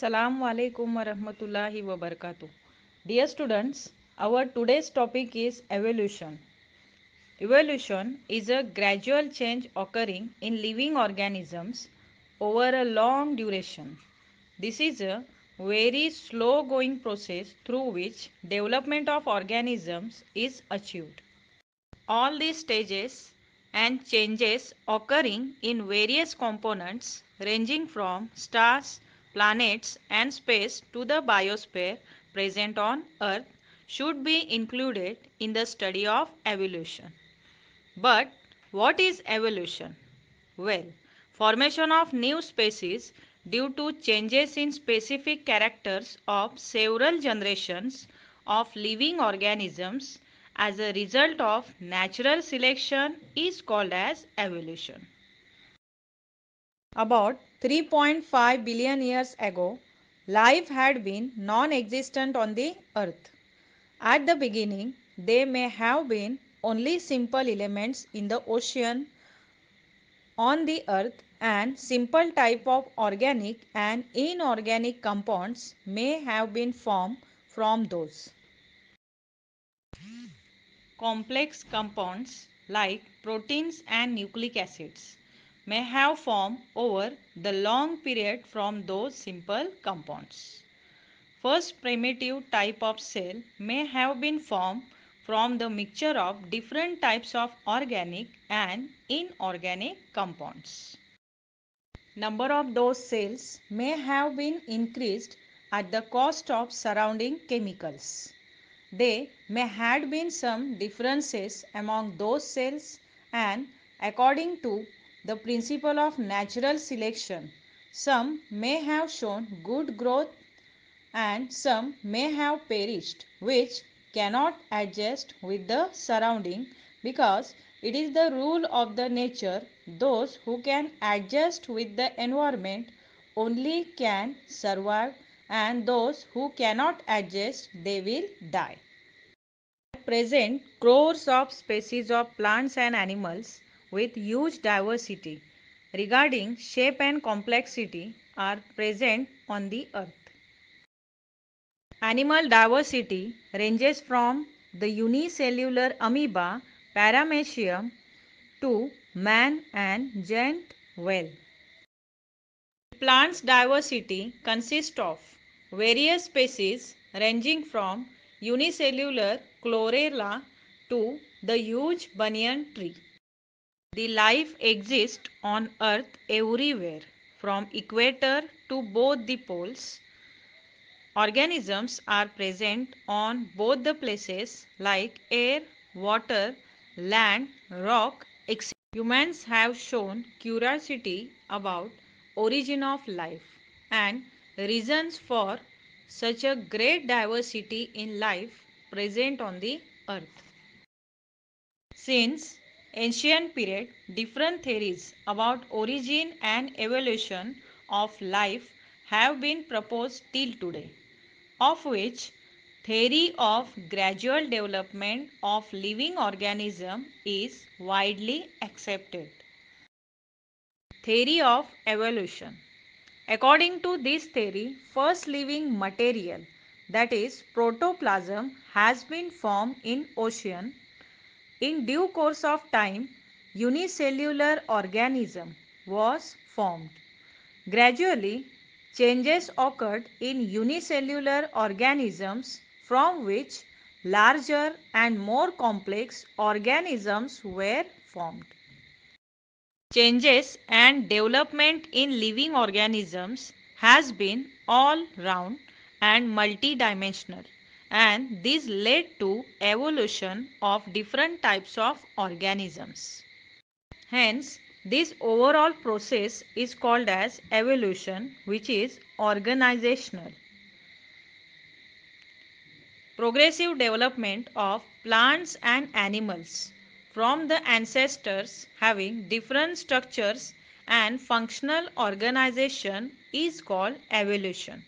Assalamu alaikum wa rahmatullahi wa barakatuh. Dear students, our today's topic is evolution. Evolution is a gradual change occurring in living organisms over a long duration. This is a very slow going process through which development of organisms is achieved. All these stages and changes occurring in various components ranging from stars, planets and space to the biosphere present on Earth should be included in the study of evolution. But what is evolution? Well, formation of new species due to changes in specific characters of several generations of living organisms as a result of natural selection is called as evolution. About 3.5 billion years ago, life had been non-existent on the earth. At the beginning, there may have been only simple elements in the ocean on the earth, and simple type of organic and inorganic compounds may have been formed from those. Complex compounds like proteins and nucleic acids may have formed over the long period from those simple compounds. First primitive type of cell may have been formed from the mixture of different types of organic and inorganic compounds. Number of those cells may have been increased at the cost of surrounding chemicals. There may have been some differences among those cells, and according to the principle of natural selection, some may have shown good growth and some may have perished, which cannot adjust with the surrounding, because it is the rule of the nature those who can adjust with the environment only can survive, and those who cannot adjust they will die. At present, crores of species of plants and animals with huge diversity regarding shape and complexity are present on the earth. Animal diversity ranges from the unicellular amoeba Paramecium to man and giant whale. Plants diversity consists of various species ranging from unicellular chlorella to the huge banyan tree. The life exists on earth everywhere from equator to both the poles. Organisms are present on both the places like air, water, land, rock, etc. Humans have shown curiosity about origin of life and reasons for such a great diversity in life present on the earth. Since ancient period, different theories about origin and evolution of life have been proposed till today, of which theory of gradual development of living organism is widely accepted. Theory of evolution. According to this theory, first living material, that is protoplasm, has been formed in ocean. In due course of time, unicellular organism was formed. Gradually, changes occurred in unicellular organisms from which larger and more complex organisms were formed. Changes and development in living organisms has been all round and multidimensional, and this led to evolution of different types of organisms. Hence, this overall process is called as evolution, which is organizational. Progressive development of plants and animals from the ancestors having different structures and functional organization is called evolution.